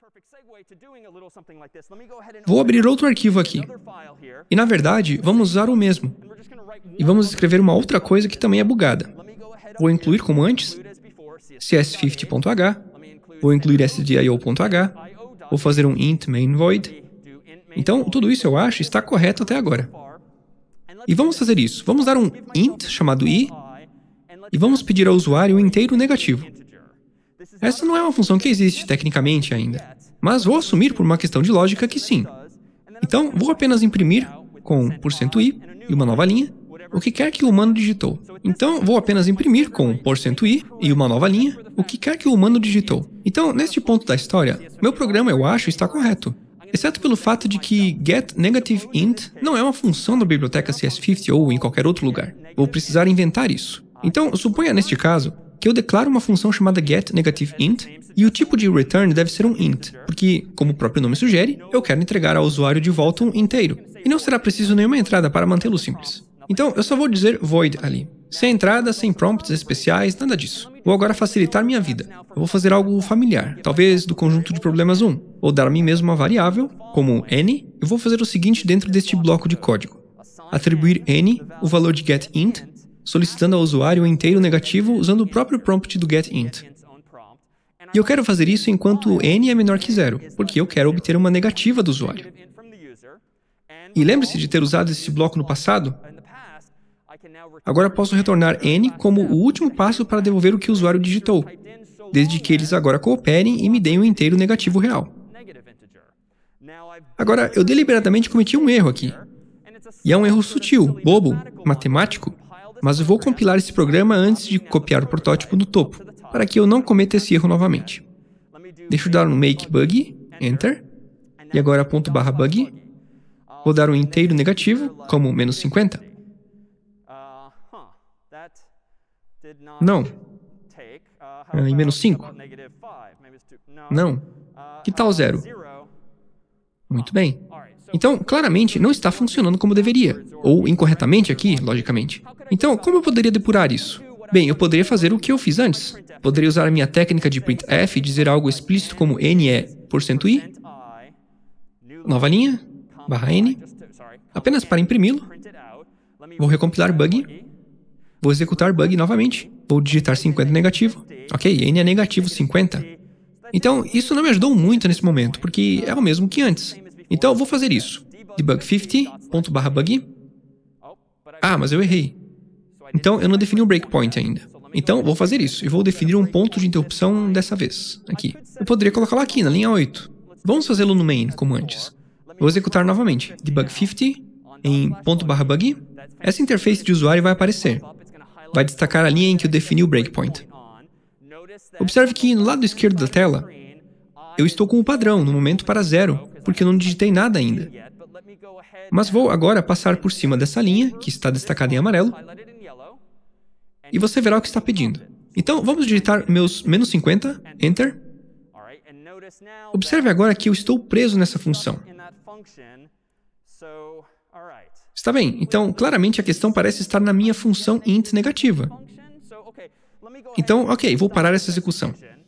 Vou abrir outro arquivo aqui. E, na verdade, vamos usar o mesmo. E vamos escrever uma outra coisa que também é bugada. Vou incluir, como antes, cs50.h, vou incluir sdio.h, vou fazer um int main void. Então, tudo isso eu acho está correto até agora. E vamos fazer isso. Vamos dar um int chamado i e vamos pedir ao usuário um inteiro negativo. Essa não é uma função que existe tecnicamente ainda, mas vou assumir por uma questão de lógica que sim. Então, vou apenas imprimir com %i e uma nova linha o que quer que o humano digitou. Então, vou apenas imprimir com %i e uma nova linha o que quer que o humano digitou. Então, neste ponto da história, meu programa, eu acho, está correto. Exceto pelo fato de que getNegativeInt não é uma função da biblioteca CS50 ou em qualquer outro lugar. Vou precisar inventar isso. Então, suponha neste caso que eu declaro uma função chamada getNegativeInt e o tipo de return deve ser um int, porque, como o próprio nome sugere, eu quero entregar ao usuário de volta um inteiro. E não será preciso nenhuma entrada para mantê-lo simples. Então, eu só vou dizer void ali. Sem entrada, sem prompts especiais, nada disso. Vou agora facilitar minha vida. Eu vou fazer algo familiar, talvez do conjunto de problemas 1. Vou dar a mim mesmo uma variável, como n, e vou fazer o seguinte dentro deste bloco de código. Atribuir n, o valor de getInt, solicitando ao usuário um inteiro negativo usando o próprio prompt do getInt. E eu quero fazer isso enquanto n é menor que 0, porque eu quero obter uma negativa do usuário. E lembre-se de ter usado esse bloco no passado? Agora posso retornar n como o último passo para devolver o que o usuário digitou, desde que eles agora cooperem e me deem um inteiro negativo real. Agora, eu deliberadamente cometi um erro aqui. E é um erro sutil, bobo, matemático, mas eu vou compilar esse programa antes de copiar o protótipo no topo, para que eu não cometa esse erro novamente. Deixa eu dar um make bug, enter, e agora _bug, vou dar um inteiro negativo, como -50. Não. E -5? Não. Que tal 0? Muito bem. Então, claramente, não está funcionando como deveria. Ou incorretamente aqui, logicamente. Então, como eu poderia depurar isso? Bem, eu poderia fazer o que eu fiz antes. Poderia usar a minha técnica de printf e dizer algo explícito como n é %i, nova linha, /n, apenas para imprimi-lo. Vou recompilar bug. Vou executar bug novamente. Vou digitar 50 negativo. Ok, n é negativo 50. Então, isso não me ajudou muito nesse momento, porque é o mesmo que antes. Então, vou fazer isso. debug50.bug. Ah, mas eu errei. Então, eu não defini um breakpoint ainda. Então, vou fazer isso. E vou definir um ponto de interrupção dessa vez. Aqui. Eu poderia colocá-lo aqui, na linha 8. Vamos fazê-lo no main, como antes. Vou executar novamente. debug50 em .bug. Essa interface de usuário vai aparecer. Vai destacar a linha em que eu defini o breakpoint. Observe que no lado esquerdo da tela, eu estou com o padrão no momento para 0, porque eu não digitei nada ainda. Mas vou agora passar por cima dessa linha, que está destacada em amarelo, e você verá o que está pedindo. Então, vamos digitar meus -50, enter. Observe agora que eu estou preso nessa função. Está bem, então claramente a questão parece estar na minha função int negativa. Então, ok, vou parar essa execução.